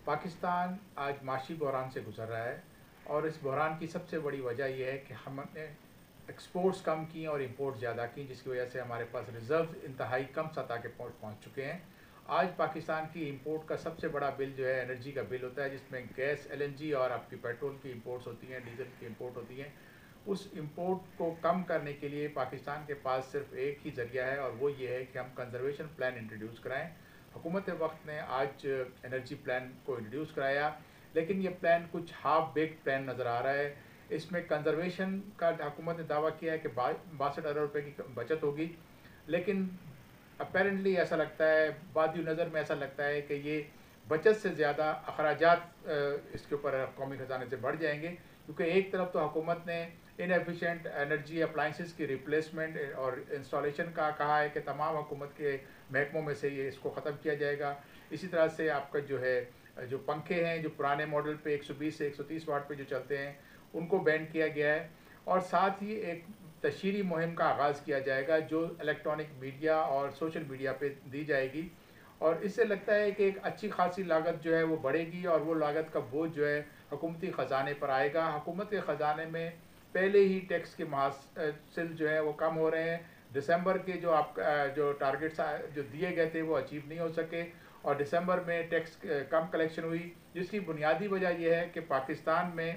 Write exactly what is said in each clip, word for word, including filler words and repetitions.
पाकिस्तान आज माशी बहरान से गुजर रहा है और इस बहरान की सबसे बड़ी वजह यह है कि हमने एक्सपोर्ट्स कम की और इंपोर्ट ज़्यादा की, जिसकी वजह से हमारे पास रिज़र्व इंतहाई कम सतह के पहुँच चुके हैं। आज पाकिस्तान की इंपोर्ट का सबसे बड़ा बिल जो है एनर्जी का बिल होता है, जिसमें गैस, एलएनजी और आपकी पेट्रोल की इंपोर्ट्स होती हैं, डीजल की इंपोर्ट होती हैं। उस इंपोर्ट को कम करने के लिए पाकिस्तान के पास सिर्फ एक ही ज़रिया है और वो ये है कि हम कंजर्वेशन प्लान इंट्रोड्यूस कराएं। हुकूमत वक्त ने आज एनर्जी प्लान को इंट्रोड्यूस कराया, लेकिन ये प्लान कुछ हाफ बेक्ड प्लान नज़र आ रहा है। इसमें कंजर्वेशन का हुकूमत ने दावा किया है कि बासठ अरब रुपये की बचत होगी, लेकिन अपेरेंटली ऐसा लगता है, बादी नज़र में ऐसा लगता है कि ये बचत से ज़्यादा अखराजात इसके ऊपर कौमी खजाने से बढ़ जाएंगे, क्योंकि एक तरफ तो हुकूमत ने इनएफिशिएंट एनर्जी अप्लाइंसेस की रिप्लेसमेंट और इंस्टॉलेशन का कहा है कि तमाम हुकूमत के महकमों में से ये इसको ख़त्म किया जाएगा। इसी तरह से आपका जो है जो पंखे हैं जो पुराने मॉडल पे एक सौ बीस से एक सौ तीस वाट पे जो चलते हैं उनको बैन किया गया है, और साथ ही एक तशहीरी मुहिम का आगाज़ किया जाएगा जो इलेक्ट्रॉनिक मीडिया और सोशल मीडिया पे दी जाएगी। और इससे लगता है कि एक अच्छी खासी लागत जो है वो बढ़ेगी और वो लागत का बोझ जो है हुकूमती ख़जाने पर आएगा। हुकूमत के ख़जाने में पहले ही टैक्स के महासिल जो है वो कम हो रहे हैं। दिसंबर के जो आप जो टारगेट्स जो दिए गए थे वो अचीव नहीं हो सके और दिसंबर में टैक्स कम कलेक्शन हुई, जिसकी बुनियादी वजह यह है कि पाकिस्तान में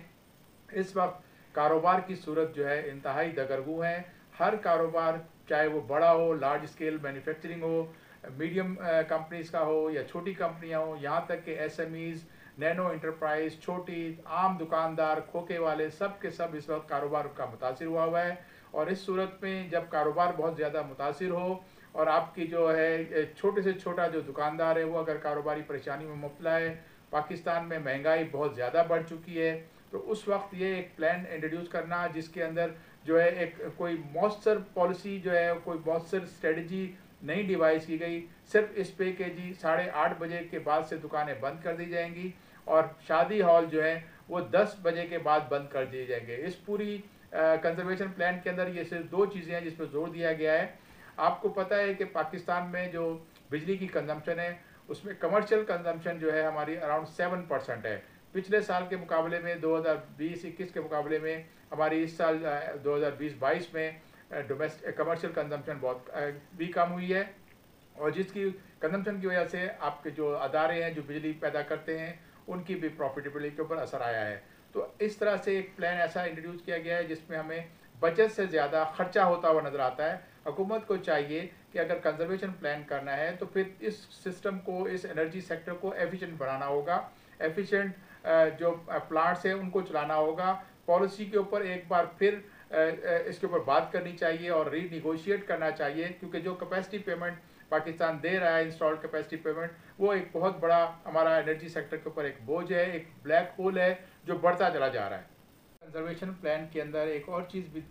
इस वक्त कारोबार की सूरत जो है इंतहाई दगरगू है। हर कारोबार, चाहे वो बड़ा हो, लार्ज स्केल मैन्युफैक्चरिंग हो, मीडियम कंपनीज का हो या छोटी कंपनियां हो, यहाँ तक कि एसएमईज, नैनो इंटरप्राइज, छोटी आम दुकानदार, खोखे वाले, सब के सब इस वक्त कारोबार का मुतासिर हुआ हुआ है। और इस सूरत में जब कारोबार बहुत ज़्यादा मुतासिर हो और आपकी जो है छोटे से छोटा जो दुकानदार है वो अगर कारोबारी परेशानी में मुब्तला है, पाकिस्तान में महंगाई बहुत ज़्यादा बढ़ चुकी है, तो उस वक्त ये एक प्लान इंट्रोड्यूस करना जिसके अंदर जो है एक कोई मौसर पॉलिसी जो है, कोई मौसर स्ट्रेटजी नहीं डिवाइस की गई। सिर्फ इस पे के जी साढ़े आठ बजे के बाद से दुकानें बंद कर दी जाएंगी और शादी हॉल जो है वो दस बजे के बाद बंद कर दिए जाएंगे। इस पूरी कंजर्वेशन प्लान के अंदर ये सिर्फ दो चीज़ें हैं जिस पर जोर दिया गया है। आपको पता है कि पाकिस्तान में जो बिजली की कंजम्पशन है उसमें कमर्शियल कंजम्पशन जो है हमारी अराउंड सेवन परसेंट है। पिछले साल के मुकाबले में दो हज़ार बीस इक्कीस के मुकाबले में हमारी इस साल दो हज़ार बीस बाईस में डोमेस्टिक कमर्शियल कंजम्पशन बहुत भी कम हुई है, और जिसकी कंजम्पशन की वजह से आपके जो अदारे हैं जो बिजली पैदा करते हैं उनकी भी प्रॉफिटेबिलिटी के ऊपर असर आया है। तो इस तरह से एक प्लान ऐसा इंट्रोड्यूस किया गया है जिसमें हमें बचत से ज़्यादा खर्चा होता हुआ नज़र आता है। हुकूमत को चाहिए कि अगर कंजर्वेशन प्लान करना है तो फिर इस सिस्टम को, इस एनर्जी सेक्टर को एफिशिएंट बनाना होगा, एफिशिएंट जो प्लांट्स हैं उनको चलाना होगा। पॉलिसी के ऊपर एक बार फिर इसके ऊपर बात करनी चाहिए और रीनिगोशिएट करना चाहिए, क्योंकि जो कैपेसिटी पेमेंट पाकिस्तान दे रहा है, इंस्टॉल्ड कैपेसिटी पेमेंट, वो एक बहुत बड़ा हमारा एनर्जी सेक्टर के ऊपर एक बोझ है, एक ब्लैक होल है जो बढ़ता चला जा रहा है। कंजर्वेशन प्लान के अंदर एक और चीज़ भी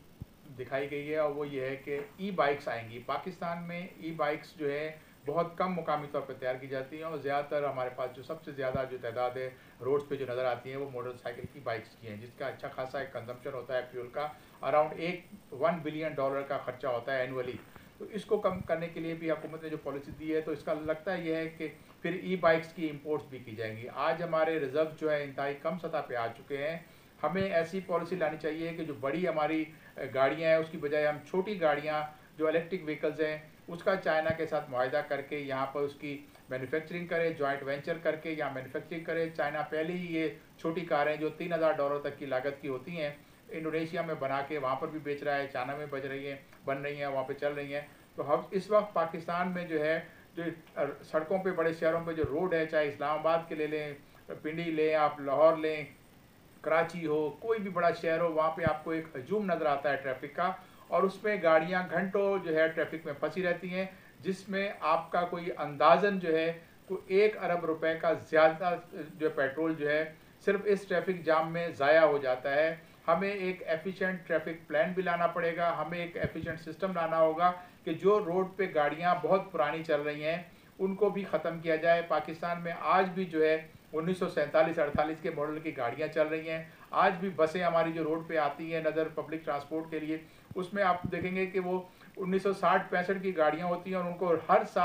दिखाई गई है और वो ये है कि ई बाइक्स आएंगी। पाकिस्तान में ई बाइक्स जो है बहुत कम मुकामी तौर पर तैयार की जाती हैं और ज़्यादातर हमारे पास जो सबसे ज़्यादा जो तादाद है रोड्स पे जो नज़र आती हैं वो मोटरसाइकिल की बाइक्स की हैं, जिसका अच्छा खासा एक कंजम्पशन होता है फ्यूल का, अराउंड एक वन बिलियन डॉलर का खर्चा होता है एनुअली। तो इसको कम करने के लिए भी हुकूमत ने जो पॉलिसी दी है, तो इसका लगता है ये है कि फिर ई बाइक्स की इम्पोर्ट्स भी की जाएंगी। आज हमारे रिजर्व जो है इंतहाई कम सतह पर आ चुके हैं। हमें ऐसी पॉलिसी लानी चाहिए कि जो बड़ी हमारी गाड़ियाँ हैं उसकी बजाय हम छोटी गाड़ियाँ जो इलेक्ट्रिक व्हीकल्स हैं उसका चाइना के साथ मुआहिदा करके यहाँ पर उसकी मैन्युफैक्चरिंग करे, जॉइंट वेंचर करके यहाँ मैन्युफैक्चरिंग करे। चाइना पहले ही ये छोटी कारें जो तीन हज़ार डॉलर तक की लागत की होती हैं इंडोनेशिया में बना के वहाँ पर भी बेच रहा है, चाइना में बच रही हैं, बन रही हैं, वहाँ पे चल रही हैं। तो हम इस वक्त पाकिस्तान में जो है जो सड़कों पे, बड़े शहरों पे जो रोड है, चाहे इस्लामाबाद के ले लें, पिंडी लें, आप लाहौर लें, कराची हो, कोई भी बड़ा शहर हो, वहाँ पे आपको एक हजूम नज़र आता है ट्रैफिक का, और उसमें गाड़ियाँ घंटों जो है ट्रैफिक में फंसी रहती हैं, जिसमें आपका कोई अंदाज़न जो है कोई एक अरब रुपए का ज़्यादा जो पेट्रोल जो है सिर्फ इस ट्रैफिक जाम में ज़ाया हो जाता है। हमें एक एफिशिएंट ट्रैफिक प्लान भी लाना पड़ेगा, हमें एक एफिशिएंट सिस्टम लाना होगा कि जो रोड पे गाड़ियाँ बहुत पुरानी चल रही हैं उनको भी ख़त्म किया जाए। पाकिस्तान में आज भी जो है उन्नीस सौ सैंतालीस अड़तालीस के मॉडल की गाड़ियाँ चल रही हैं। आज भी बसें हमारी जो रोड पे आती हैं नज़र पब्लिक ट्रांसपोर्ट के लिए, उसमें आप देखेंगे कि वो उन्नीस सौ साठ पैंसठ की गाड़ियाँ होती हैं और उनको हर साल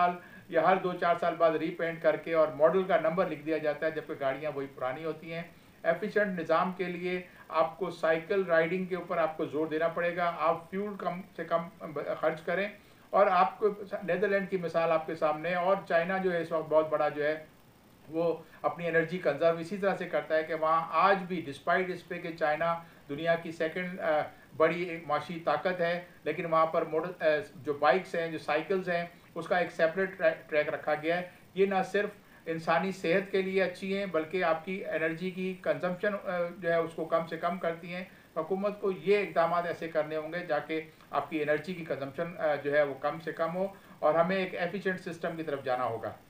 या हर दो चार साल बाद रीपेंट करके और मॉडल का नंबर लिख दिया जाता है, जबकि गाड़ियाँ वही पुरानी होती हैं। एफिशिएंट निज़ाम के लिए आपको साइकिल राइडिंग के ऊपर आपको जोर देना पड़ेगा। आप फ्यूल कम से कम खर्च करें, और आपको नीदरलैंड की मिसाल आपके सामने है, और चाइना जो है इस वक्त बहुत बड़ा जो है वो अपनी एनर्जी कंजर्व इसी तरह से करता है कि वहाँ आज भी डिस्पाइट इस पे कि चाइना दुनिया की सेकंड बड़ी माशी ताकत है, लेकिन वहाँ पर मोटर जो बाइक्स हैं, जो साइकिल्स हैं, उसका एक सेपरेट ट्रैक रखा गया है। ये ना सिर्फ इंसानी सेहत के लिए अच्छी हैं, बल्कि आपकी एनर्जी की कंजम्पशन जो है उसको कम से कम करती हैं। हुकूमत को ये इक़दाम ऐसे करने होंगे जाके आपकी एनर्जी की कंजम्पशन जो है वो कम से कम हो, और हमें एक एफिशिएंट सिस्टम की तरफ जाना होगा।